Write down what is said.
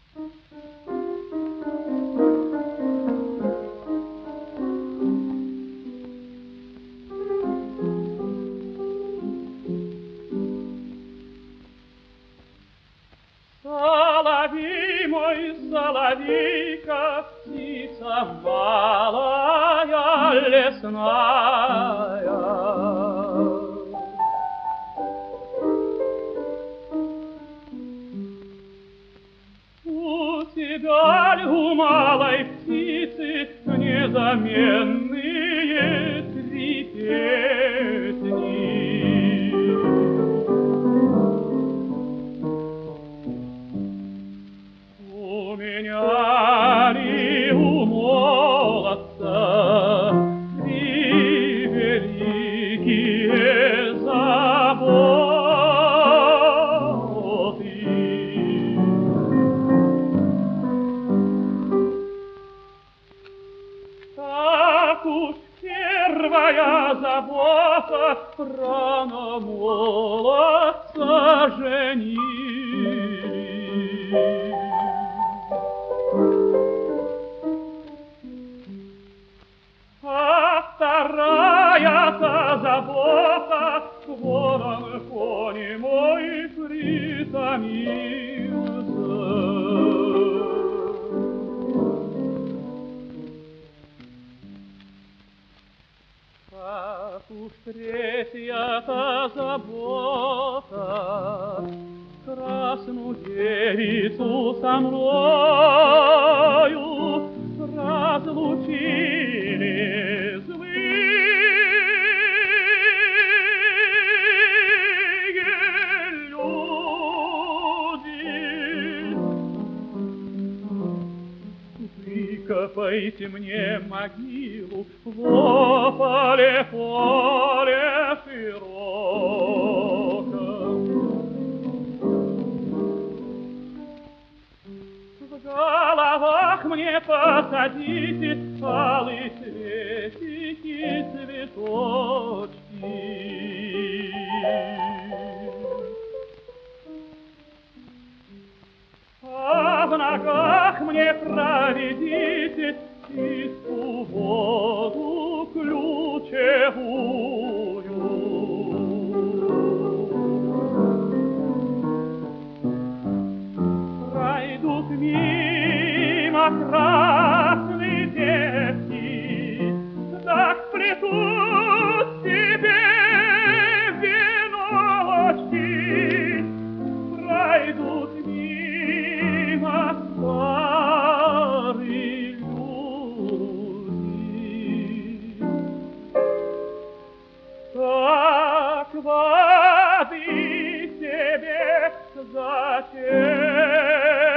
Соловей мой, соловейка, птица малая лесная. У тебя ли, у малой птицы, незаменные три песни? У меня ли, у молодца, три великие заботы? Так уж первая забота рано молодца женили. А вторая-то забота, ворон кони мой притомился. Как уж третья-то забота, красную девицу со мною разлучили злые люди. Выкопайте мне могилу в поле широком. В головах мне посадите алые цветики, цветочки. А в ногах мне проведите чистую воду ключевую. Пройдут мимо красные девки, так плетут себе веночки. Пройдут мимо старые люди, так воды себе зачем?